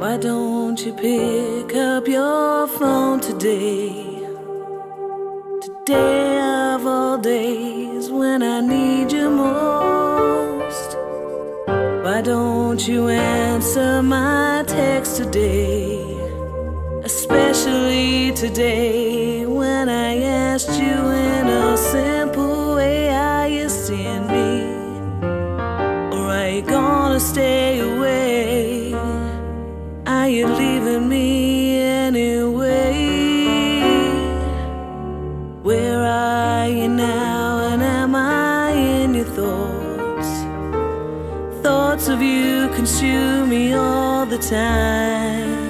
Why don't you pick up your phone today? Today of all days when I need you most. Why don't you answer my text today? Especially today when I asked you in a simple way, are you seeing me? Or are you gonna stay away? Are you leaving me anyway? Where are you now, and am I in your thoughts? Thoughts of you consume me all the time.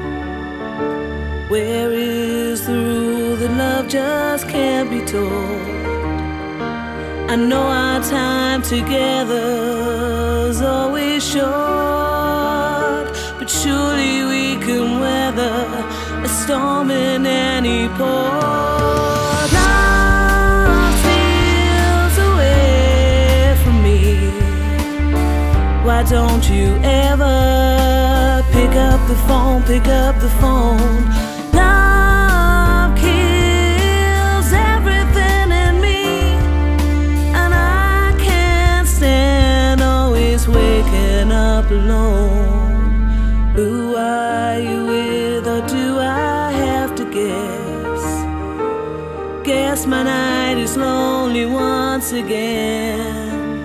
Where is the rule that love just can't be told? I know our time together's always short, but surely we can weather a storm in any port. Love steals away from me. Why don't you ever pick up the phone, pick up the phone? Love kills everything in me, and I can't stand always waking up alone. Who are you with, or do I have to guess? Guess my night is lonely once again.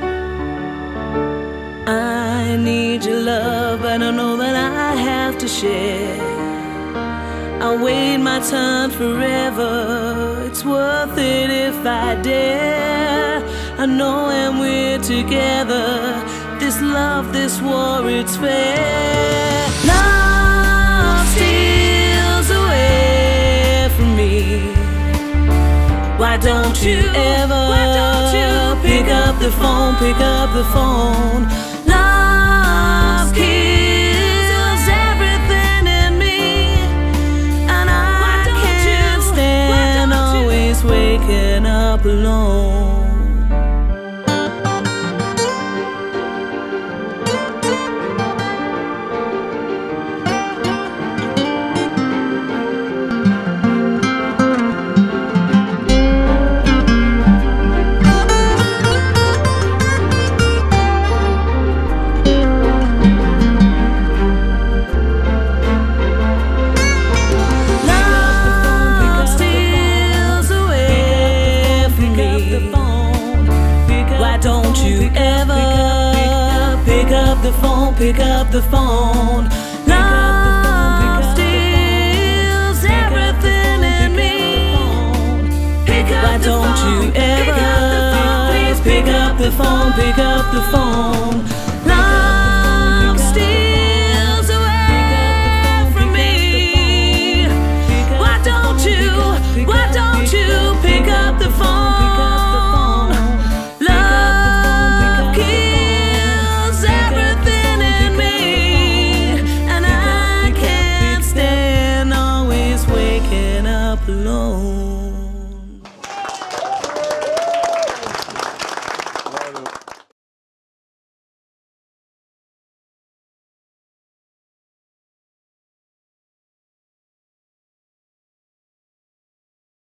I need your love, but I know that I have to share. I'll wait my turn forever. It's worth it if I dare. I know when we're together, this love, this war, it's fair. Love steals away from me. Why don't you ever pick up the phone, pick up the phone? Love kills everything in me, and I can't stand always waking up alone. Don't you ever pick up the phone, pick up the phone? Love steals everything in me. Why don't you ever pick up the phone, pick up the phone?